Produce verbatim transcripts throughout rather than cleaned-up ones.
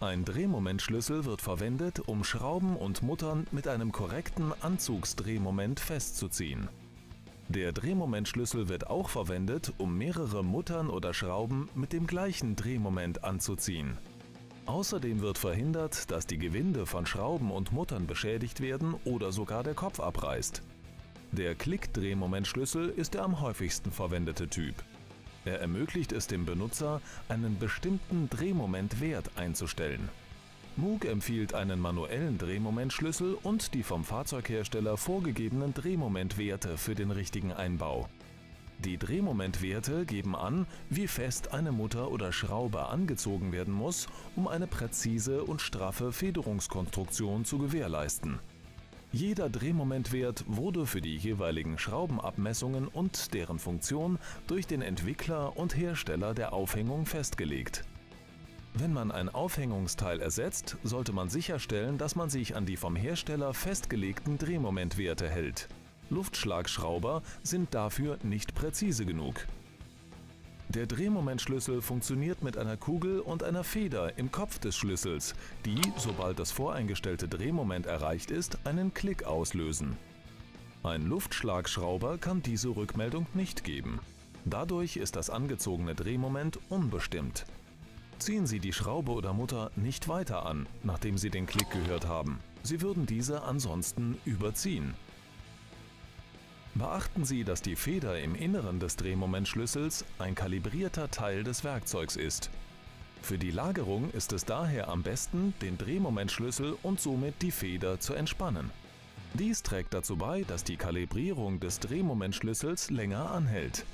Ein Drehmomentschlüssel wird verwendet, um Schrauben und Muttern mit einem korrekten Anzugsdrehmoment festzuziehen. Der Drehmomentschlüssel wird auch verwendet, um mehrere Muttern oder Schrauben mit dem gleichen Drehmoment anzuziehen. Außerdem wird verhindert, dass die Gewinde von Schrauben und Muttern beschädigt werden oder sogar der Kopf abreißt. Der Klick-Drehmomentschlüssel ist der am häufigsten verwendete Typ. Er ermöglicht es dem Benutzer, einen bestimmten Drehmomentwert einzustellen. Moog empfiehlt einen manuellen Drehmomentschlüssel und die vom Fahrzeughersteller vorgegebenen Drehmomentwerte für den richtigen Einbau. Die Drehmomentwerte geben an, wie fest eine Mutter oder Schraube angezogen werden muss, um eine präzise und straffe Federungskonstruktion zu gewährleisten. Jeder Drehmomentwert wurde für die jeweiligen Schraubenabmessungen und deren Funktion durch den Entwickler und Hersteller der Aufhängung festgelegt. Wenn man ein Aufhängungsteil ersetzt, sollte man sicherstellen, dass man sich an die vom Hersteller festgelegten Drehmomentwerte hält. Luftschlagschrauber sind dafür nicht präzise genug. Der Drehmomentschlüssel funktioniert mit einer Kugel und einer Feder im Kopf des Schlüssels, die, sobald das voreingestellte Drehmoment erreicht ist, einen Klick auslösen. Ein Luftschlagschrauber kann diese Rückmeldung nicht geben. Dadurch ist das angezogene Drehmoment unbestimmt. Ziehen Sie die Schraube oder Mutter nicht weiter an, nachdem Sie den Klick gehört haben. Sie würden diese ansonsten überziehen. Beachten Sie, dass die Feder im Inneren des Drehmomentschlüssels ein kalibrierter Teil des Werkzeugs ist. Für die Lagerung ist es daher am besten, den Drehmomentschlüssel und somit die Feder zu entspannen. Dies trägt dazu bei, dass die Kalibrierung des Drehmomentschlüssels länger anhält.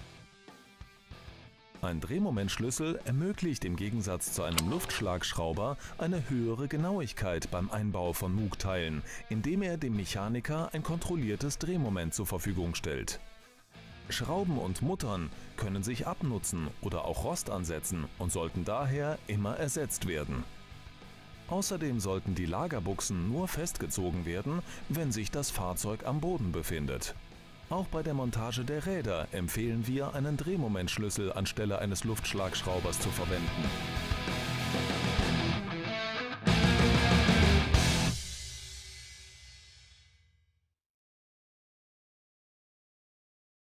Ein Drehmomentschlüssel ermöglicht im Gegensatz zu einem Luftschlagschrauber eine höhere Genauigkeit beim Einbau von Moog-Teilen, indem er dem Mechaniker ein kontrolliertes Drehmoment zur Verfügung stellt. Schrauben und Muttern können sich abnutzen oder auch Rost ansetzen und sollten daher immer ersetzt werden. Außerdem sollten die Lagerbuchsen nur festgezogen werden, wenn sich das Fahrzeug am Boden befindet. Auch bei der Montage der Räder empfehlen wir, einen Drehmomentschlüssel anstelle eines Luftschlagschraubers zu verwenden.